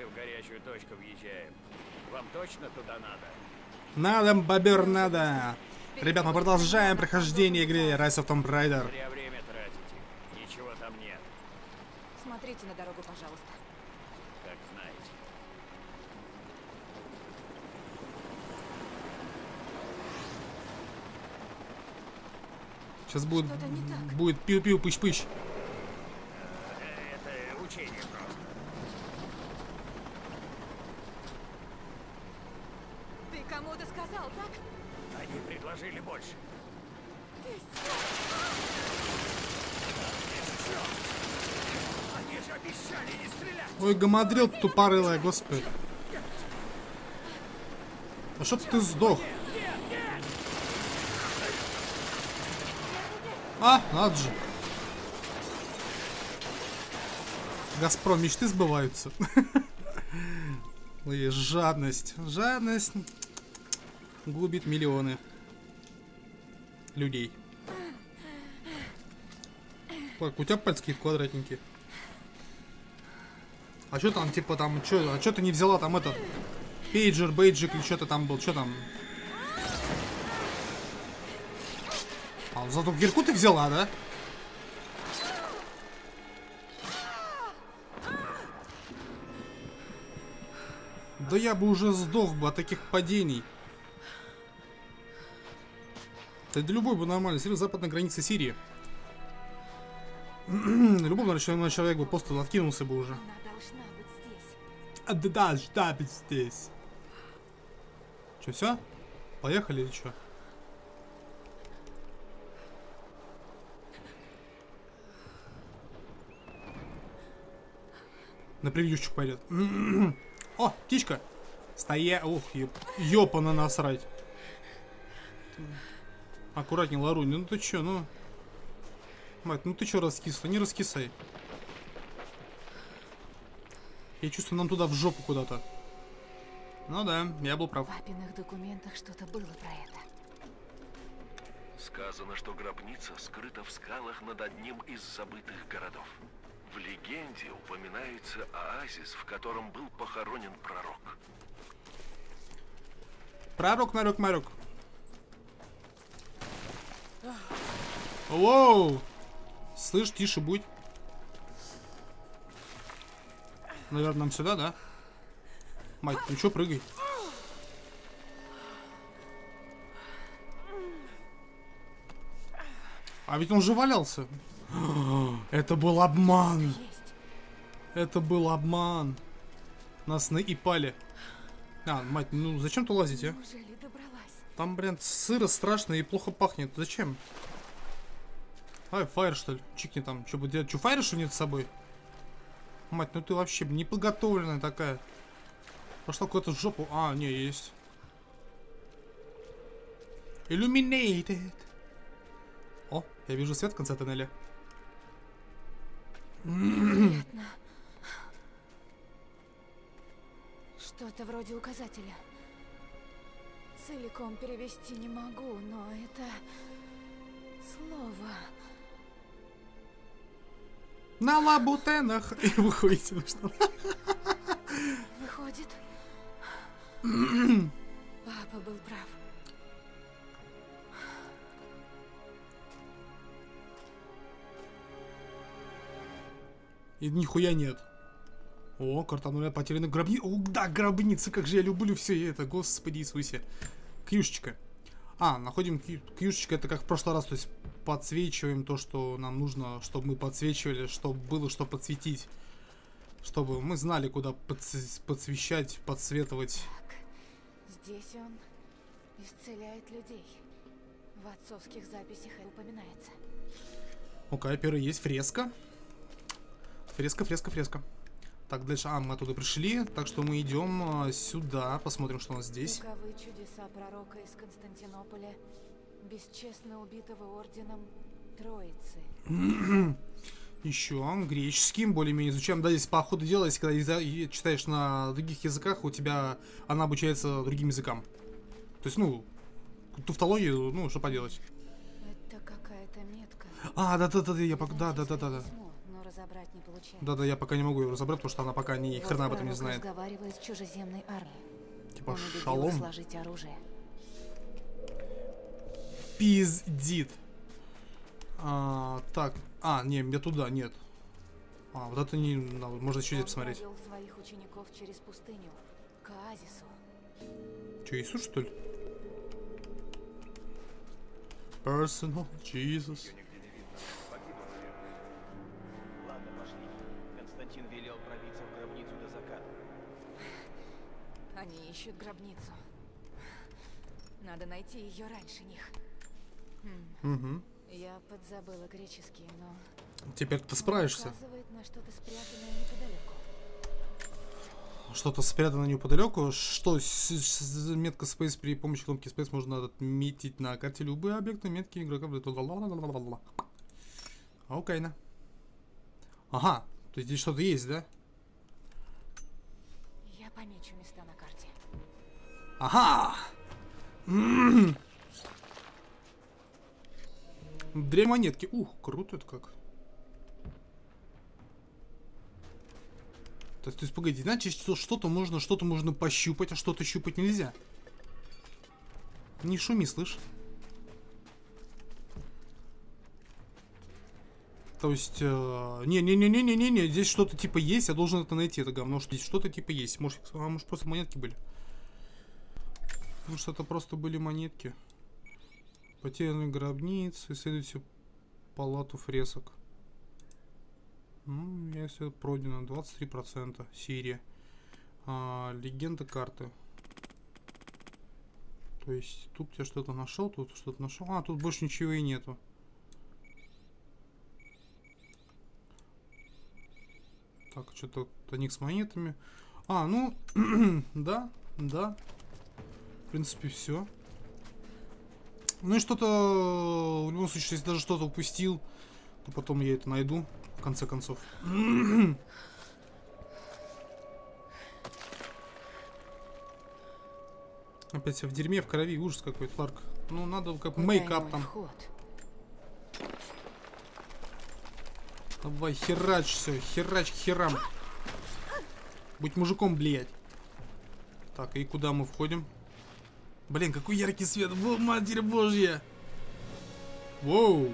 в горячую точку въезжаем. Вам точно туда надо? Надо, бобер, надо. Ребят, мы продолжаем прохождение игры Rise of Tomb Raider. Зря время тратите. Ничего там нет. Смотрите на дорогу, пожалуйста. Как знаете. Сейчас будет Что-то не так. будет пиу-пиу, пыщ-пыщ. Это учение просто. Ты кому-то сказал, так? Они предложили больше. Они же обещали не стрелять. Ой, гамадрил тупорылая, господи. А чтоб ты сдох. А, надо же. Газпром, мечты сбываются. Ой, жадность. Жадность губит миллионы людей. Так, у тебя пальцы какие-то квадратненькие. А что там, типа, там, а что ты не взяла там этот пейджер, бейджик или что-то там был, что там? А, зато кирку ты взяла, да? Да я бы уже сдох бы от таких падений. Да любой бы нормально, серьезно, западная граница Сирии. Любой нормальный человек бы просто откинулся бы уже. Она должна быть здесь. А да должна быть здесь. Че, все? Поехали или что? На превьюшечку пойдет. О, птичка! Стоя... Ух, ёпана насрать. Аккуратней, Ларунь. Ну ты чё, ну... Мать, ну ты чё раскисла? Не раскисай. Я чувствую, нам туда в жопу куда-то. Ну да, я был прав. В папиных документах что-то было про это. Сказано, что гробница скрыта в скалах над одним из забытых городов. В легенде упоминается оазис, в котором был похоронен пророк. Пророк, марок. Воу! Слышь, тише будь. Наверное, нам сюда, да? Мать, ну чё, прыгай. А ведь он же валялся. Это был обман. Есть. Это был обман. Нас наипали. А, мать, ну зачем ты лазить, а? Неужели добралась? Там, блин, сыро, страшно и плохо пахнет. Зачем? Ай, фаер, что ли? Чикни там. Что, будет делать? Что, фаер, что нет с собой? Мать, ну ты вообще неподготовленная такая. Пошла куда-то в жопу. А, не, есть. Illuminated. О, я вижу свет в конце тоннеля. Понятно. Что-то вроде указателя. Целиком перевести не могу, но это слово. На лабутенах. И выходите, ну что? Выходит, папа был прав. И нихуя нет. О, карта нуля потеряна гробница. О, да, гробница, как же я люблю все это, Господи Иисусе. Кьюшечка. А, находим кьюшечка, это как в прошлый раз, то есть подсвечиваем то, что нам нужно, чтобы мы подсвечивали, чтобы было что подсветить. Чтобы мы знали, куда подсвещать, подсветывать. Так, здесь он исцеляет людей. В отцовских записях это упоминается. У Кайпера есть фреска. Фреска. Так, дальше, мы оттуда пришли, так что мы идем сюда, посмотрим, что у нас здесь. Таковы чудеса пророка из Константинополя, бесчестно убитого орденом Троицы. Еще греческим, более-менее изучаем. Да, здесь по ходу дела, если когда читаешь на других языках, у тебя она обучается другим языкам. То есть, ну, туфтологию, ну, что поделать. Это какая-то метка. А, да, я да. Письмо, но разобрать не получается. Да-да, я пока не могу ее разобрать, потому что она пока ни хрена об этом не Пророк знает. разговаривает с чужеземной армией. Типа Он убедил их шалом. сложить оружие. Пиздит. Так. Не, мне туда, нет. Вот это не... Можно еще здесь посмотреть. Он провел своих учеников через пустыню к оазису. Че, Иисус, что ли? Personal Jesus. Ладно, пошли. Константин велел пробиться в гробницу до заката. Они ищут гробницу. Надо найти ее раньше них. Угу. Я подзабыла греческий, но... Теперь ты справишься. Указывает на что-то спрятанное неподалеку. Что-то спрятано неподалеку. Что метка Space при помощи кнопки Space можно отметить на карте любые объекты, метки игрока. Окей, на. Ага, то есть здесь что-то есть, да? Я помечу места на карте. Ага! Две монетки. Ух, круто это как. То есть погоди, значит, что-то можно пощупать, а что-то щупать нельзя. Не шуми, слышь. То есть, не, здесь что-то типа есть, я должен это найти, это говно, что здесь что-то типа есть. Может просто монетки были. Может, это просто были монетки. Потерянные гробницы, исследуйте палату фресок. Если пройдено 23%. Сирия. Легенда карты. То есть тут я что-то нашел, тут что-то нашел. Тут больше ничего и нету. Так, что-то тоник с монетами. Ну, да. В принципе, все. Ну и что-то, в любом случае, если даже что-то упустил, то потом я это найду, в конце концов. Опять в дерьме, в крови, ужас какой-то, Ларк. Ну, надо как мейкап там. Вход. Давай, херач все, херач к херам. Будь мужиком, блядь. Так, и куда мы входим? Блин, какой яркий свет. Во, Матерь Божья. Воу.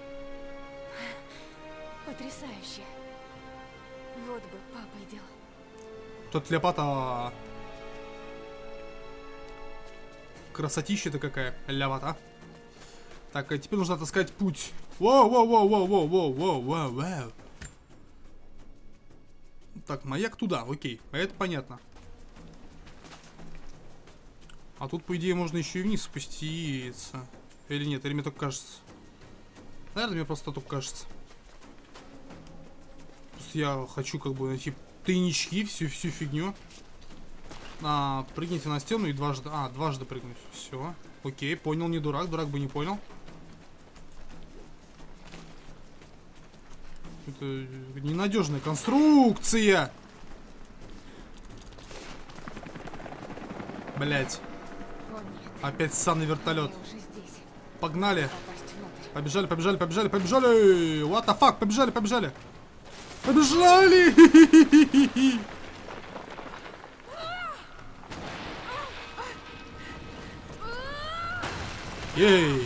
Потрясающе. Вот бы папа делал. Тут ляпата. Красотища-то какая. Ляпата. Так, а теперь нужно отыскать путь. Воу. Так, маяк туда, окей. Это понятно. А тут, по идее, можно еще и вниз спуститься. Или нет, или мне только кажется. Наверное, мне просто только кажется. Просто я хочу как бы найти тайнички, всю фигню. Прыгните на стену и дважды... дважды прыгнуть. Все. Окей, понял, не дурак. Дурак бы не понял. Это ненадежная конструкция. Блять. Опять ссаный вертолет. Погнали. Побежали. What the fuck? Побежали. Ей.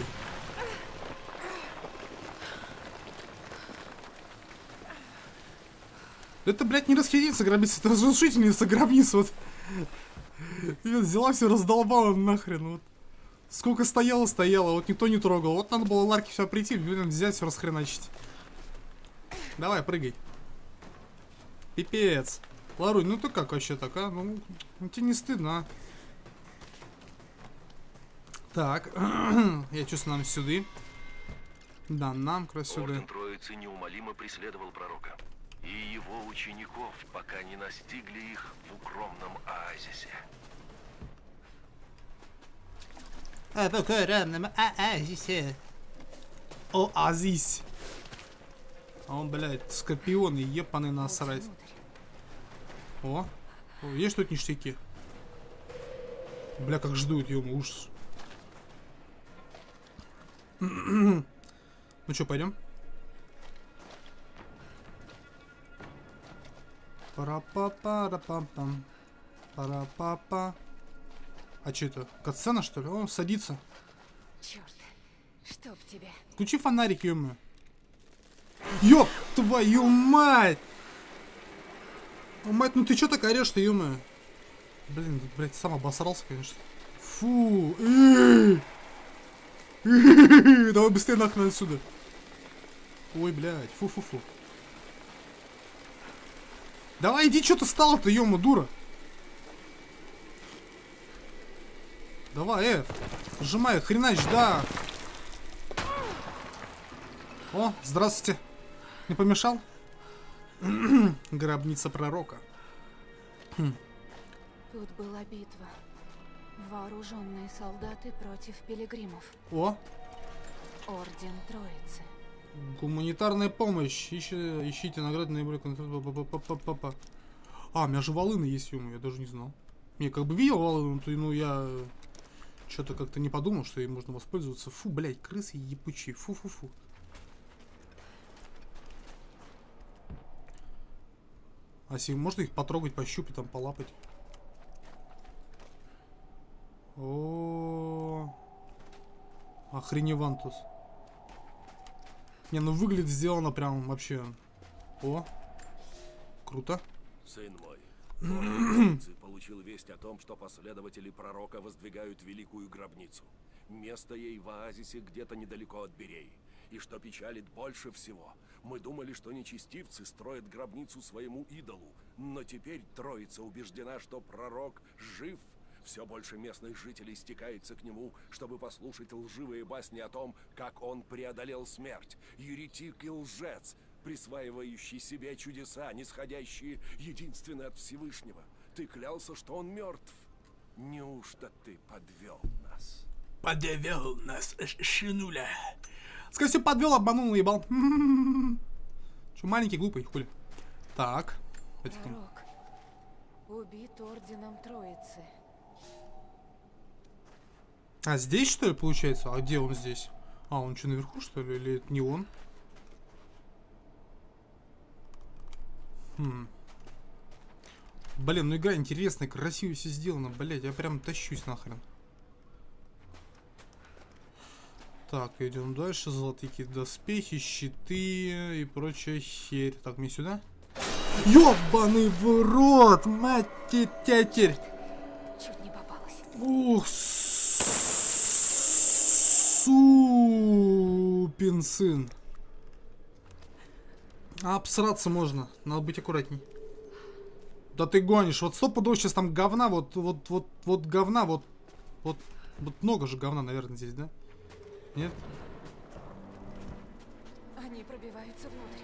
Это, блядь, не расхитительница гробница, это разрушительница гробниц, вот. Взяла все, раздолбала нахрен, вот. Сколько стояла, вот никто не трогал. Вот надо было Ларке все прийти, блин, взять, все расхреначить. Давай, прыгай. Пипец. Ларунь, ну ты как вообще так, а? Ну, тебе не стыдно, а? Так, я чувствую, нам сюда. Да, нам как раз сюда. Орден Троицы неумолимо преследовал пророка и его учеников, пока не настигли их в укромном оазисе. В укромном оазисе. Оазис. Он, блядь, скорпионы, ебаный насрать. О, есть тут ништяки? Бля, как ждут, ё-мо, ужас. Ну что, пойдем? Пара-па-пара-пам-пам. Пара-па-па. А что это? Катсцена, что ли? О, садится. Черт, чтоб тебя. Включи фонарик, ё-моё. Ёб твою мать! О, мать, ну ты чё так орешь-то, ё-моё? Блин, блядь, сам обосрался, конечно. Фу. Давай быстрее нахрен отсюда. Ой, блядь, фу-фу-фу. Давай, иди, что ты стала-то, ё-моё, дура. Давай, сжимай, хренач, да. О, здравствуйте. Не помешал? Гробница пророка. Тут была битва. Вооруженные солдаты против пилигримов. О, Орден Троицы. гуманитарная помощь. Ищите награды наиболее... А, у меня же волыны есть, ё-моё, я даже не знал. Не, как бы видел волыну, но я... Что-то как-то не подумал, что им можно воспользоваться. Фу, блядь, крысы ебучие. Фу-фу-фу. А если можно их потрогать, пощупать, там, полапать? О, охреневантус. Не, ну выглядит сделано прям вообще. О, круто. Сын мой, Орден получил весть о том, что последователи пророка воздвигают великую гробницу. Место ей в оазисе где-то недалеко от Берей. И что печалит больше всего, мы думали, что нечестивцы строят гробницу своему идолу, но теперь Троица убеждена, что пророк жив. Все больше местных жителей стекается к нему, чтобы послушать лживые басни о том, как он преодолел смерть. Еретик и лжец, присваивающий себе чудеса, нисходящие единственно от Всевышнего. Ты клялся, что он мертв. Неужто ты подвел нас? Подвел нас, шинуля. Скорее всего, подвел, обманул, наебал. Че, маленький, глупый, хули. Так. Пророк убит Орденом Троицы. А здесь, что ли, получается? А где он здесь? А, он что, наверху, что ли? Или это не он? Блин, ну игра интересная, красиво все сделано. Блять, я прям тащусь нахрен. Так, идем дальше. Золотые доспехи, щиты и прочая херь. Так, мне сюда. Ёбаный в рот, мать тетерь. Чуть не попалась. Ух, супин сын. А обсраться можно. Надо быть аккуратней. Да ты гонишь. Вот стопудово сейчас там говна. Вот говна. Вот много же говна, наверное, здесь, да? Нет? Они пробиваются внутрь.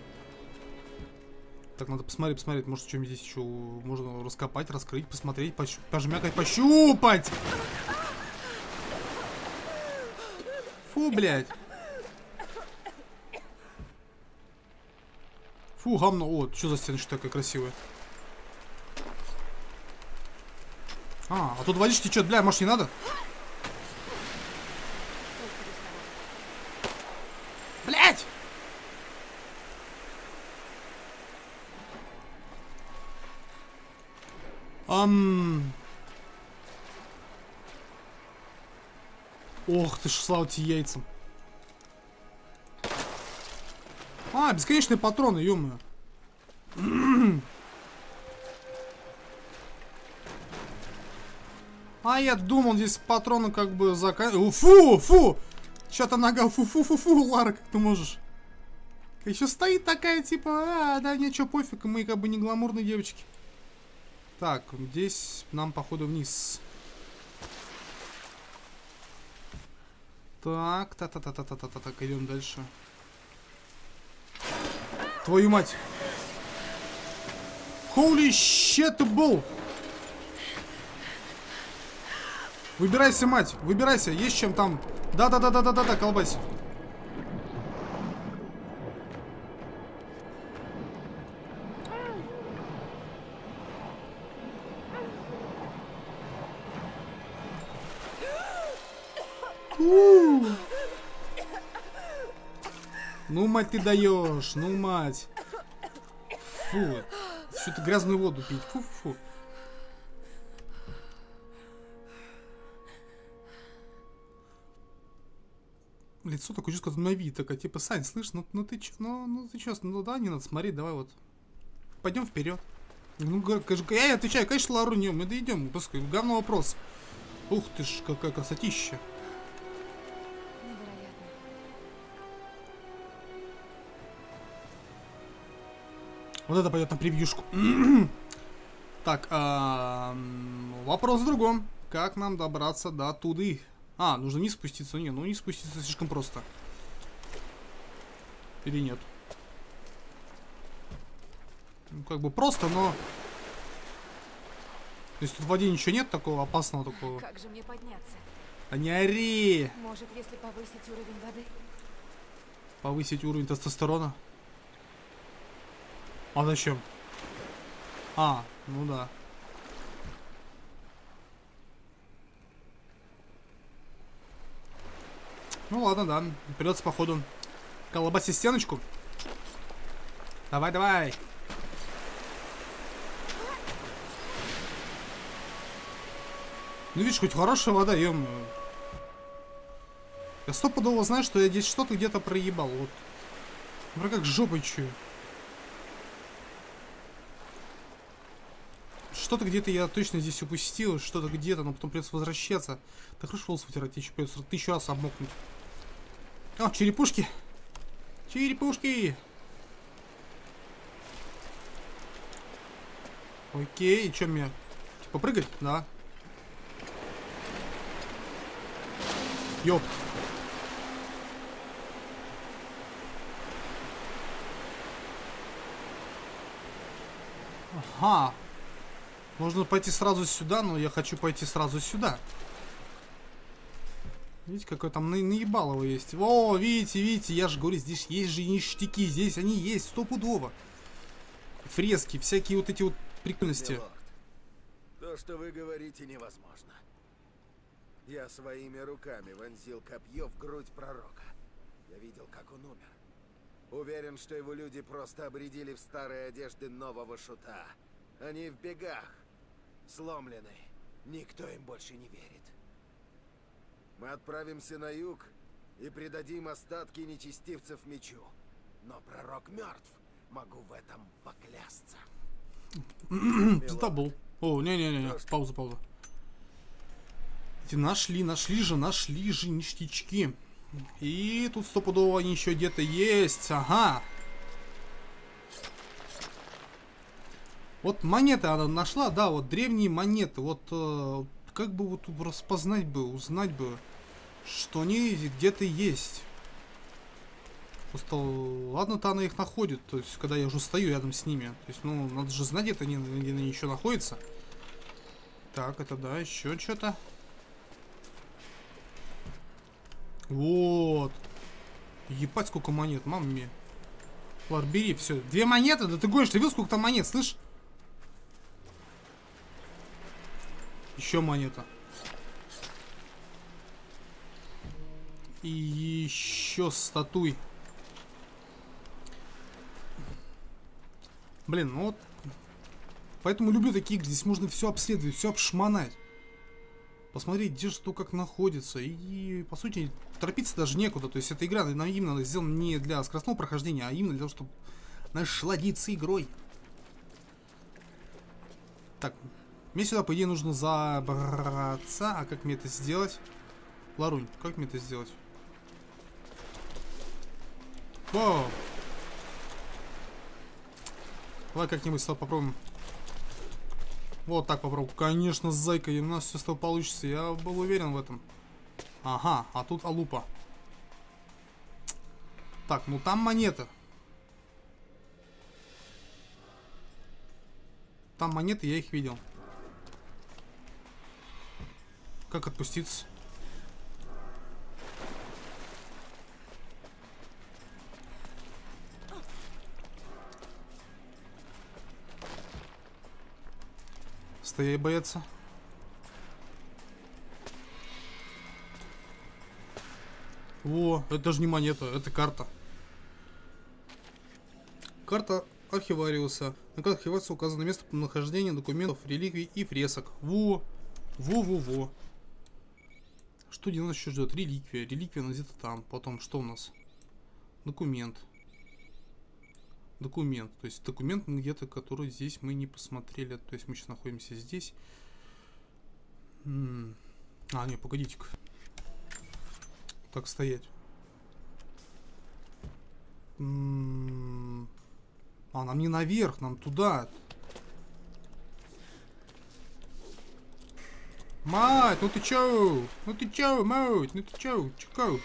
Так, надо посмотреть. Может, что-нибудь здесь еще можно раскопать, раскрыть, посмотреть, пожмякать, пощупать. Фу, блядь. Фу, говно. О, что за стеночка такая красивая? А тут водичка течет, бля, может не надо? Блядь! Ох ты ж, слава тебе яйцам. А, бесконечные патроны, ё-моё. А я думал, здесь патроны как бы заканчиваются. Фу! Чё-то нога, фу, Лара, как ты можешь? Еще стоит такая, типа, да, ничего, пофиг, мы как бы не гламурные девочки. Так, здесь нам, походу, вниз. Так, так, идем дальше. Твою мать. Holy shit, bull. Выбирайся, мать, выбирайся, есть чем там. Да, колбась. Ну, мать, ты даешь, ну, мать. всю эту грязную воду пить. Фу-фу-фу. Лицо такое чувство, как на вид, такая, типа, Сань, слышь, ну ты чё, ну ты чё, ну да, не надо смотреть, давай вот. Пойдем вперед. Ну, я отвечаю, конечно, Ларуньё, мы дойдем, пускай, говно вопрос. Ух ты ж, какая красотища. Невероятно. Вот это пойдет на превьюшку. Так, вопрос в другом. Как нам добраться до туды? А, нужно вниз спуститься. Не, ну не спуститься слишком просто. Или нет? Ну, как бы просто, но... То есть тут в воде ничего нет такого опасного такого? Как же мне подняться? Да не ори! Может, если повысить уровень воды? Повысить уровень тестостерона? А зачем? А, ну да. Ну ладно, да. Придется, походу, колбасить стеночку. Давай, давай. Ну видишь, хоть хорошая вода, ё-моё. Я стопудово знаю, что я здесь что-то где-то проебал. Вот. Бля, как жопой чую. Что-то где-то я точно здесь упустил, что-то где-то, но потом придется возвращаться. Да хорошо волос вытирать, тебе еще придется 1000 раз обмокнуть. О, черепушки! Черепушки! Окей, и что мне? Типа прыгать? Да. Ёп. Ага. Можно пойти сразу сюда, но я хочу пойти сразу сюда. Видите, какой там наебалово есть. О, видите, видите, я же говорю, здесь есть же ништяки, здесь они есть, стопудово. Фрески, всякие вот эти вот прикольности. Милорд, то, что вы говорите, невозможно. Я своими руками вонзил копье в грудь пророка. Я видел, как он умер. Уверен, что его люди просто обредили в старые одежды нового шута. Они в бегах, сломлены. Никто им больше не верит. Мы отправимся на юг и предадим остатки нечестивцев мечу. Но пророк мертв. Могу в этом поклясться. Пизда был. О, не-не-не, пауза. Эти нашли же ништячки. И тут стопудово они еще где-то есть. Ага. Вот монеты она нашла, да, вот древние монеты. Вот как бы вот распознать бы, узнать бы, что они где-то есть. Просто ладно-то она их находит, то есть когда я уже стою рядом с ними. То есть, ну, надо же знать, где они еще находятся. Так, это да, еще что-то. Вот. Ебать, сколько монет, мамма мия. Ладно, бери, все. 2 монеты, да ты гонишь, ты видел, сколько там монет, слышь? Еще монета. И еще статуй. Блин, ну вот. Поэтому люблю такие игры. Здесь можно все обследовать, все обшмонать. Посмотреть, где что как находится. И, по сути, торопиться даже некуда. То есть эта игра именно сделана не для скоростного прохождения, а именно для того, чтобы насладиться игрой. Так, мне сюда, по идее, нужно забраться. А как мне это сделать? Ларунь, как мне это сделать? Вау! Давай как-нибудь попробуем. Вот так попробуем. Конечно, с зайкой у нас все с тобой получится. Я был уверен в этом. Ага, а тут алупа. Так, ну там монета. Там монеты, я их видел. Как отпуститься? Стоять бояться. О, это даже не монета, это карта. Карта архивариуса. На картах архивариуса указано место нахождения документов, реликвий и фресок. Во! Во-во-во. Что где нас еще ждет? Реликвия. Реликвия у нас где-то там. Потом что у нас? Документ. Документ. То есть документ где-то, который здесь мы не посмотрели. То есть мы сейчас находимся здесь. А, не, погодите-ка. Так стоять. А, нам не наверх, нам туда. Мать, ну ты чё? Ну ты чё, мать? Ну ты чё? Чё?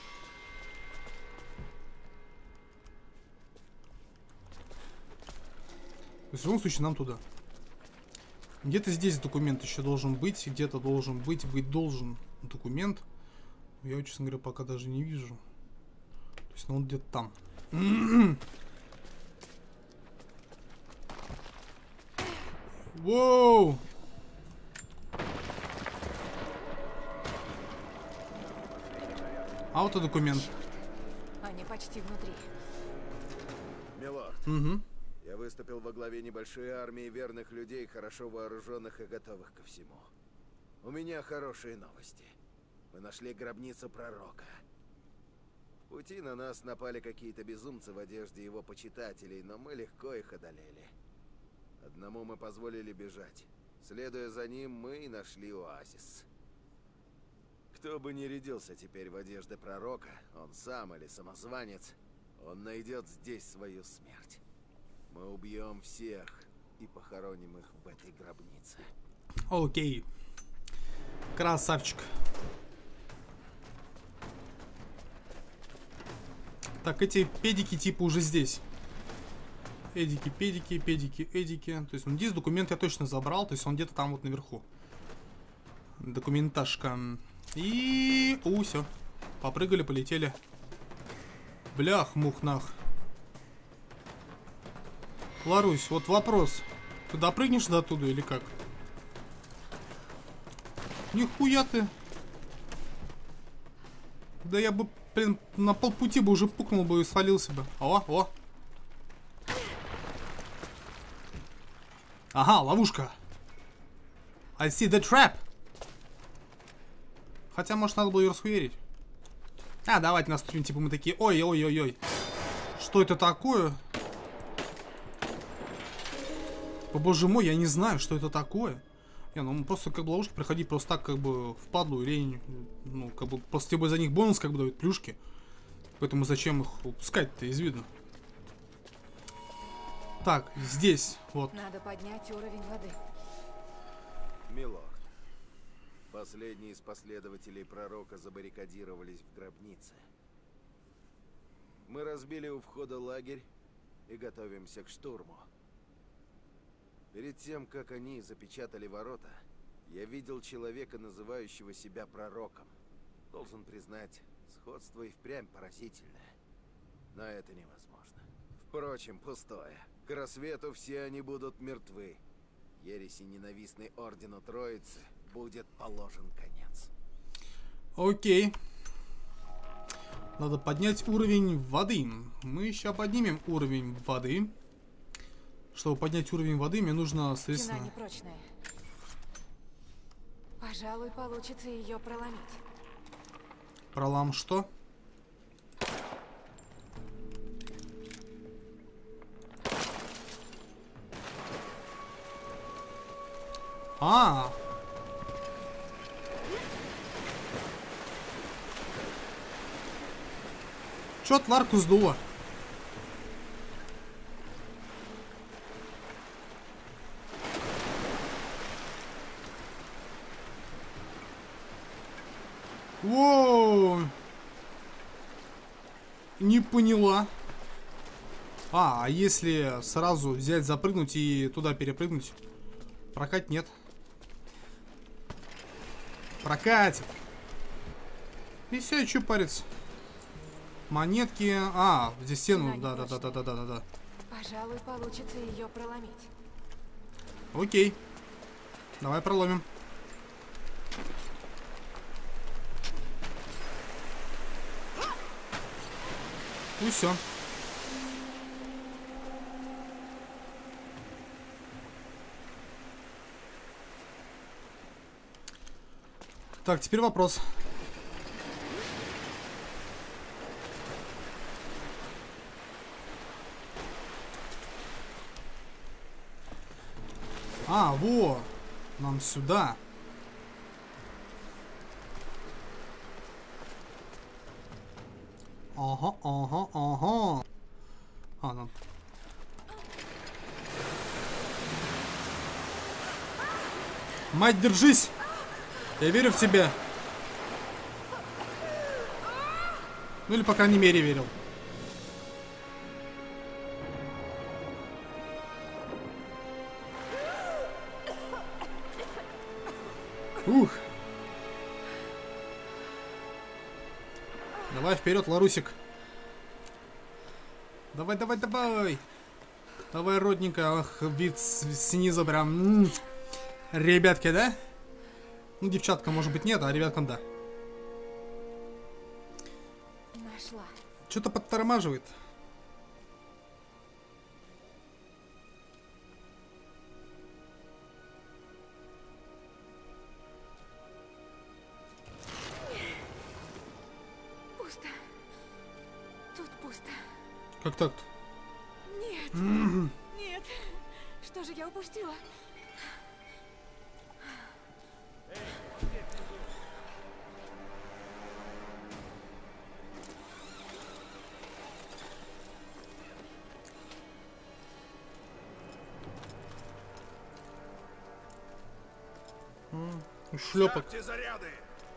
В любом случае нам туда. Где-то здесь документ еще должен быть. Где-то должен быть должен документ. Я, честно говоря, пока даже не вижу. То есть, ну он где-то там. Воу! Аутодокумент. Они почти внутри. Милорд, Угу. я выступил во главе небольшой армии верных людей, хорошо вооруженных и готовых ко всему. У меня хорошие новости. Мы нашли гробницу пророка. В пути на нас напали какие-то безумцы в одежде его почитателей, но мы легко их одолели. Одному мы позволили бежать. Следуя за ним, мы и нашли оазис. Кто бы ни рядился теперь в одежде пророка, он сам или самозванец, он найдет здесь свою смерть. Мы убьем всех и похороним их в этой гробнице. Окей. Красавчик. Так, эти педики типа уже здесь. Эдики, педики, педики, эдики. То есть, ну, здесь документ я точно забрал. То есть, он где-то там вот наверху. Документашка. И... все. Попрыгали, полетели. Блях, мух-нах. Ларусь, вот вопрос. Ты допрыгнешь до оттуда или как? Нихуя ты. Да я бы, блин, на полпути бы уже пукнул бы и свалился бы. О. Ага, ловушка. I see the trap. Хотя, может, надо было ее расхуярить. А, давайте наступим, типа мы такие, ой-ой-ой-ой. Что это такое? О, боже мой, я не знаю, что это такое. Не, ну просто как бы ловушки проходить просто так, как бы впадлу или, ну, как бы просто тебе за них бонус как бы дают плюшки. Поэтому зачем их упускать-то из виду? Так, здесь, вот. Надо поднять уровень воды. Милорд, последние из последователей пророка забаррикадировались в гробнице. Мы разбили у входа лагерь и готовимся к штурму. Перед тем, как они запечатали ворота, я видел человека, называющего себя пророком. Должен признать, сходство и впрямь поразительное. Но это невозможно. Впрочем, пустое. К рассвету все они будут мертвы. Ереси, ненавистной Ордену Троицы, будет положен конец. Окей. Надо поднять уровень воды. Мы сейчас поднимем уровень воды. Чтобы поднять уровень воды, мне нужно, соответственно... Стена непрочная. Пожалуй, получится ее проломить. Пролам что? А! Чё от Ларку сдуло? Воу! Не поняла. А если сразу взять, запрыгнуть и туда перепрыгнуть? Прокат нет. Прокатит. И все, что париться. Монетки. А, здесь стену. Да. Пожалуй, получится ее проломить. Окей. Давай проломим. И все. Так, теперь вопрос. А, во! Нам сюда. Ага, ага, ага. А, нам... Мать, держись! Я верю в тебя. Ну или, по крайней мере, верил. Ух. Давай вперед, Ларусик. Давай, давай, давай. Давай, родненько. Ах, вид снизу прям. Ребятки, да? Ну, девчатка, может быть, нет, а ребяткам да. Нашла. Что-то подтормаживает. Пусто. Тут пусто. Как так-то? Нет. Нет. Что же я упустила? Шлепок. Ставьте заряды!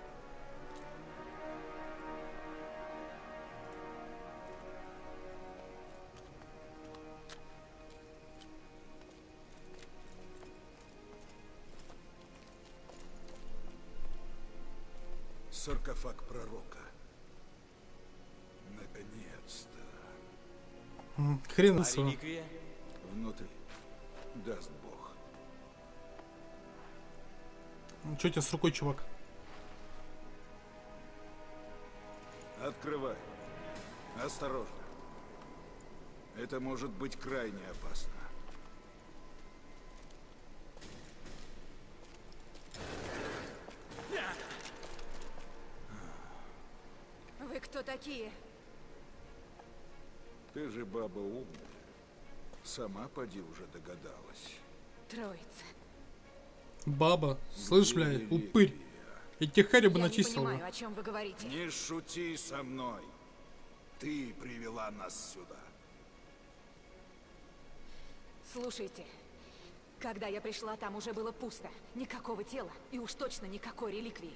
Саркофаг пророка. Наконец-то. Хрен А с вами. реликвия? Внутри. Даст Бог. Что у тебя с рукой, чувак? Открывай. Осторожно. Это может быть крайне опасно. Вы кто такие? Ты же баба умная. Сама поди уже догадалась. Троица. Баба. Слышь, блядь, упырь. Я тебе харю бы Я не начистил. понимаю, о чем вы говорите. Не шути со мной. Ты привела нас сюда. Слушайте, когда я пришла, там уже было пусто. Никакого тела и уж точно никакой реликвии.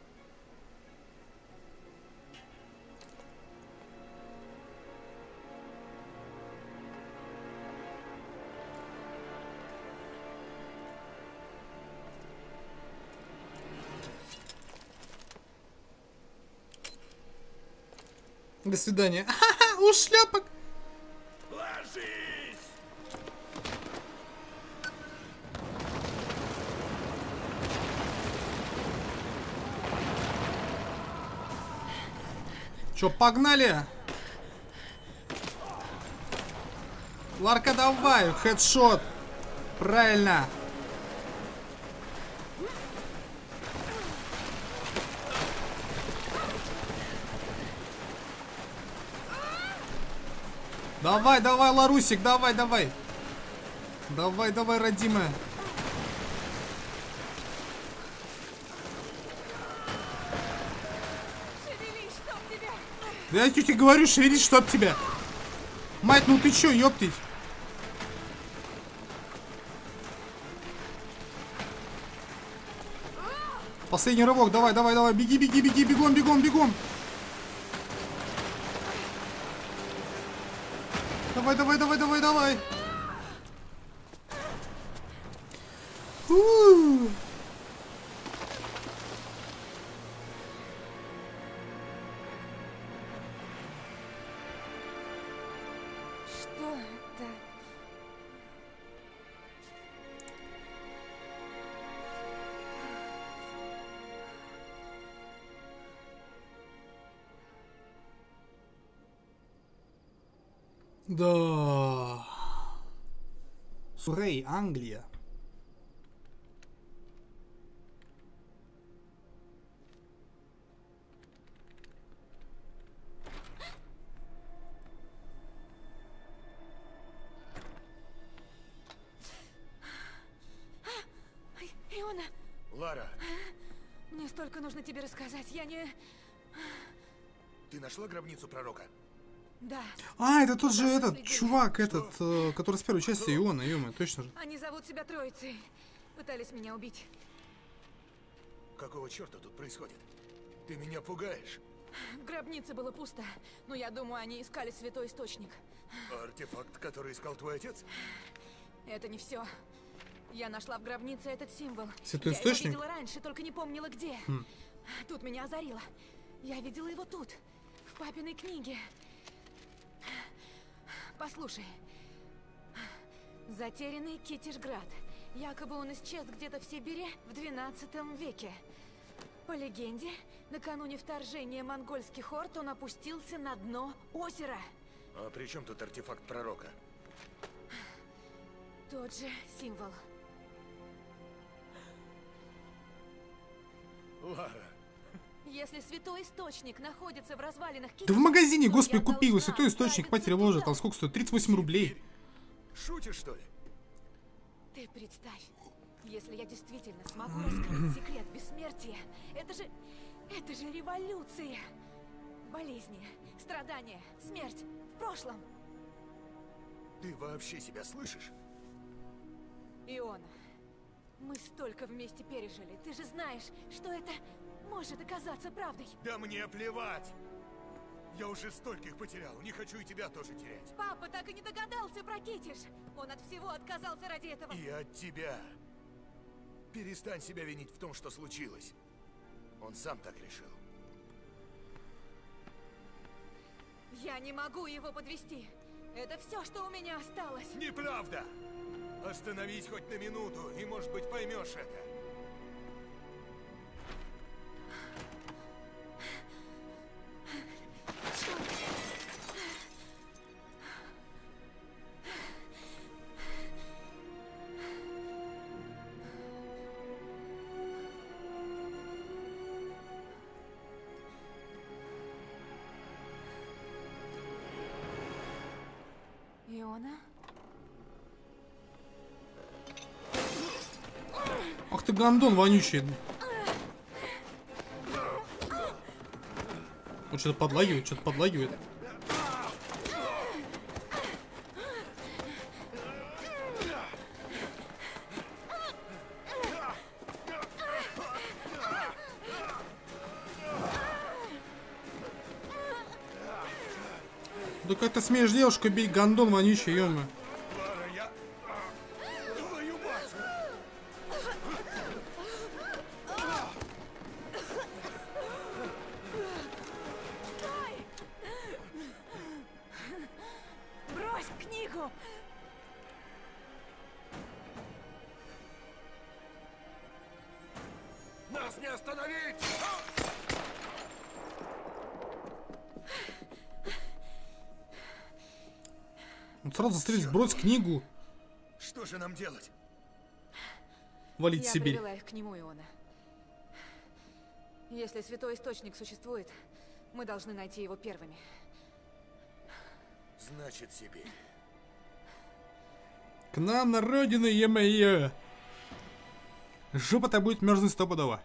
До свидания. Ха-ха, у шлепок. Ложись! Чё, погнали? Ларка, давай, хедшот. Правильно. Давай, давай, Ларусик, давай, давай. Давай, давай, родимая. Шевелись, чтоб тебя! Да я тебе говорю, шевелись, чтоб тебя. Мать, ну ты чё, ёптыть? Последний рывок, давай, давай, давай, беги, беги, беги, бегом, бегом, бегом. Давай, давай, давай, давай, давай. У-у-у. Что это? Да. Суррей, Англия. Лара, Мне столько нужно тебе рассказать. Я не... ты нашла гробницу пророка? Да, А, это тот же Куда этот следили? чувак, этот, который с первой части Иона, ё-моё, точно же. они зовут себя Троицей. Пытались меня убить. Какого черта тут происходит? Ты меня пугаешь. В гробнице было пусто, но я думаю, они искали святой источник. Артефакт, который искал твой отец? Это не все. Я нашла в гробнице этот символ. Святой я источник? его видела раньше, только не помнила где. Тут меня озарило. Я видела его тут, в папиной книге. Послушай. Затерянный Китишград. Якобы он исчез где-то в Сибири в 12 веке. По легенде, накануне вторжения монгольских орд он опустился на дно озера. А при чем тут артефакт пророка? Тот же символ. Лара, Если святой источник находится в развалинах Да в магазине, то господи, я купил должна святой источник, отправиться матери ложи, туда. там сколько стоит? 38 рублей. шутишь что ли? Ты представь, если я действительно смогу раскрыть секрет бессмертия, это же революция. Болезни, страдания, смерть в прошлом. Ты вообще себя слышишь? Иона, мы столько вместе пережили. Ты же знаешь, что это может оказаться правдой. Да мне плевать! Я уже стольких потерял, не хочу и тебя тоже терять. Папа так и не догадался про Китиш. Он от всего отказался ради этого. И от тебя. Перестань себя винить в том, что случилось. Он сам так решил. Я не могу его подвести. Это все, что у меня осталось. Неправда! Остановись хоть на минуту, и, может быть, поймешь это. Иона? Ах ты гандон вонючий. Вот что-то подлагивает, что-то подлагивает. Да как ты смеешь девушку бить, гандон вонючий, ё-моё. Лара, я... Твою мать! Стой! Брось книгу! Нас не остановить! Он сразу застрелить, брось книгу, Что же нам делать? валить в Я Сибирь. привела их к нему, Иона. Если святой источник существует, мы должны найти его первыми. Значит, Сибирь. К нам на родину, е-мое. Жопа-то будет мерзнуть стопудово.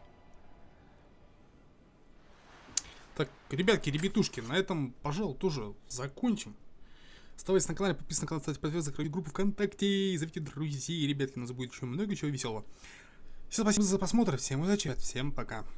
Так, ребятки, ребятушки, на этом, пожалуй, тоже закончим. Оставайтесь на канале, подписывайтесь на канал, ставьте подписку, закройте группу ВКонтакте, зовите друзей, ребятки, у нас будет еще много чего веселого. Всем спасибо за просмотр, всем удачи, всем пока.